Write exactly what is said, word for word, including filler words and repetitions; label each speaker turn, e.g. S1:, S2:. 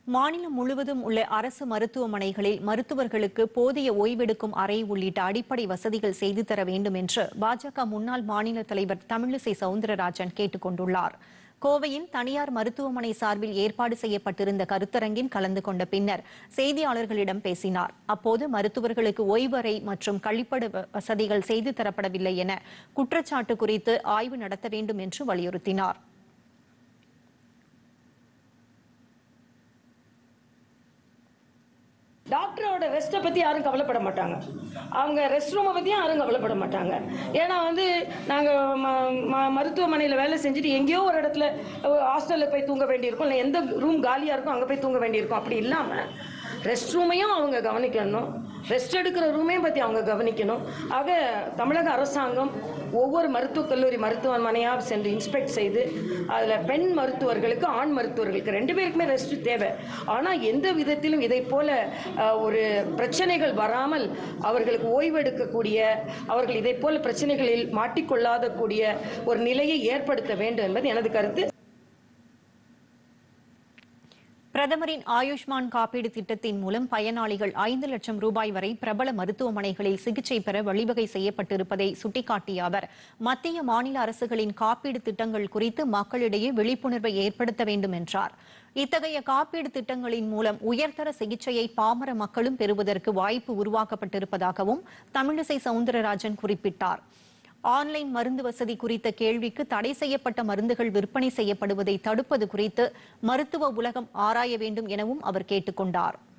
S1: மாநிலம் முழுவதும் உள்ள அரசு மருத்துவமனைகளில் மருத்துவர்களுக்கு போதிய ஓய்வெடுக்கும் அறை உள்ளிட்ட அடிப்படை வசதிகள் செய்து தர வேண்டும் என்று பாஜக முன்னாள் மாநில தலைவர் தமிழிசை சவுந்தரராஜன் கேட்டுக் கொண்டுள்ளார். கோவையில் தனியார் மருத்துவமனை சார்பில் ஏற்பாடு செய்யப்பட்டிருந்த கருத்தரங்கில் கலந்து கொண்ட பின்னர் செய்தியாளர்களிடம் பேசினார். அப்போது மருத்துவர்களுக்கு ஓய்வறை மற்றும் கழிப்பட வசதிகள் செய்து தரப்படவில்லை என குற்றச்சாட்டு குறித்து ஆய்வு நடத்த வேண்டும் என்று வலியுறுத்தினார்.
S2: டாக்டரோட ரெஸ்ட்டை பற்றி யாரும் கவலைப்பட மாட்டாங்க. அவங்க ரெஸ்ட் ரூமை பற்றியும் யாரும் கவலைப்பட மாட்டாங்க. ஏன்னா வந்து நாங்கள் மருத்துவமனையில் வேலை செஞ்சுட்டு எங்கேயோ ஒரு இடத்துல ஹாஸ்டலில் போய் தூங்க வேண்டியிருக்கோம், இல்லை எந்த ரூம் காலியாக இருக்கும் அங்கே போய் தூங்க வேண்டியிருக்கும். அப்படி இல்லாமல் ரெஸ்ட் ரூமையும் அவங்க கவனிக்கணும், ரெஸ்ட் எடுக்கிற ரூமையும் பற்றி அவங்க கவனிக்கணும். ஆக தமிழக அரசாங்கம் ஒவ்வொரு மருத்துவக் கல்லூரி மருத்துவமனையாக சென்று இன்ஸ்பெக்ட் செய்து அதில் பெண் மருத்துவர்களுக்கு ஆண் மருத்துவர்களுக்கு ரெண்டு பேருக்குமே ரெஸ்ட் தேவை. ஆனால் எந்த விதத்திலும் இதை போல ஒரு பிரச்சனைகள் வராமல் அவர்களுக்கு ஓய்வெடுக்கக்கூடிய, அவர்கள் இதை போல பிரச்சனைகளில் மாட்டிக்கொள்ளாத கூடிய ஒரு நிலையை ஏற்படுத்த வேண்டும் என்பது எனது கருத்து.
S1: பிரதமரின் ஆயுஷ்மான் காப்பீடு திட்டத்தின் மூலம் பயனாளிகள் ஐந்து லட்சம் ரூபாய் வரை பிரபல மருத்துவமனைகளில் சிகிச்சை பெற வழிவகை செய்யப்பட்டிருப்பதை சுட்டிக்காட்டிய அவர், மத்திய மாநில அரசுகளின் காப்பீடு திட்டங்கள் குறித்து மக்களிடையே விழிப்புணர்வை ஏற்படுத்த வேண்டும் என்றார். இத்தகைய காப்பீடு திட்டங்களின் மூலம் உயர்தர சிகிச்சையை பாமர மக்களும் பெறுவதற்கு வாய்ப்பு உருவாக்கப்பட்டிருப்பதாகவும் தமிழிசை சவுந்தரராஜன் குறிப்பிட்டார். ஆன்லைன் மருந்து வசதி குறித்த கேள்விக்கு தடை செய்யப்பட்ட மருந்துகள் விற்பனை செய்யப்படுவதை தடுப்பது குறித்து மருத்துவ உலகம் ஆராய வேண்டும் எனவும் அவர் கேட்டுக் கொண்டார்.